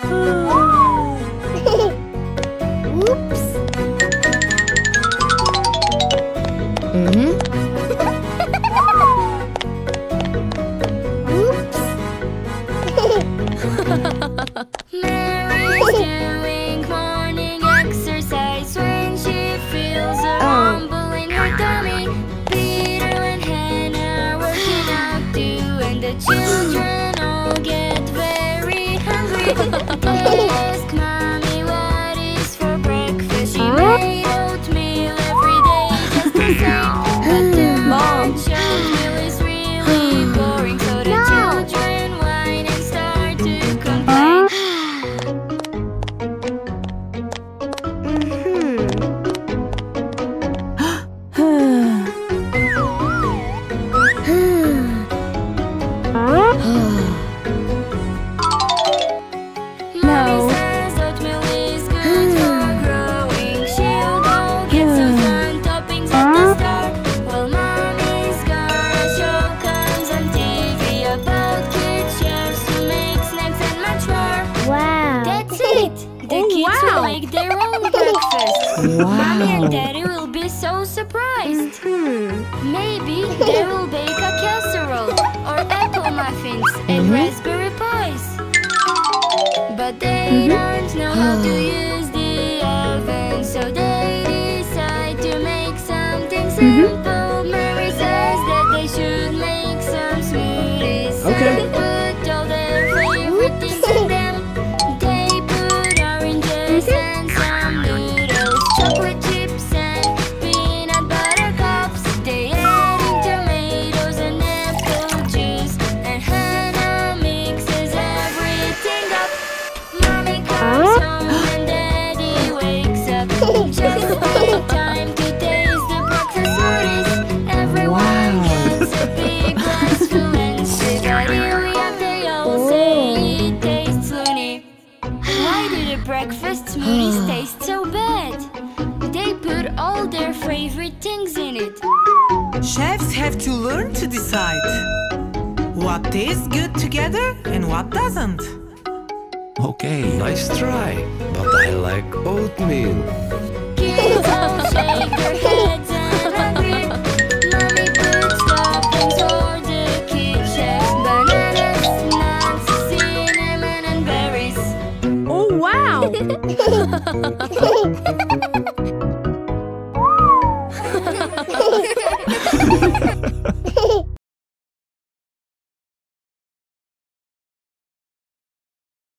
Oops. Mary's doing morning exercise when she feels a rumble in her tummy. Peter and Hannah are working out too, and the children all get very hungry. They ask Mommy what is for breakfast. She made oatmeal every day just the same. But the lunch oatmeal is really boring, so the children whine and start to complain. Mommy says oatmeal is good for growing. She'll go get some fun toppings at the store. While Mommy's gone, a show comes on TV about kid chefs who make snacks and much more. Wow. That's it! The kids will make their own breakfast. Mommy and Daddy will be so surprised. Maybe they will bake a casserole or apple muffins and raspberry pies. But they don't know how to use the oven, so they decide to make something simple. Mary says that they should make some smoothies. Okay. And put all their favorite things in them. They put oranges and some noodles, chocolate chips and peanut butter cups. They add in tomatoes and apple juice, and Hannah mixes everything up. Mommy comes home and Daddy wakes up. Just in time to taste the breakfast smoothies. Everyone gets a big glass full and spit out helium. They all say it tastes loony. Why do the breakfast smoothies taste so bad? They put all their favorite things in it. Chefs have to learn to decide what tastes good together and what doesn't. Okay, nice try. But I like oatmeal. Kids all shake their heads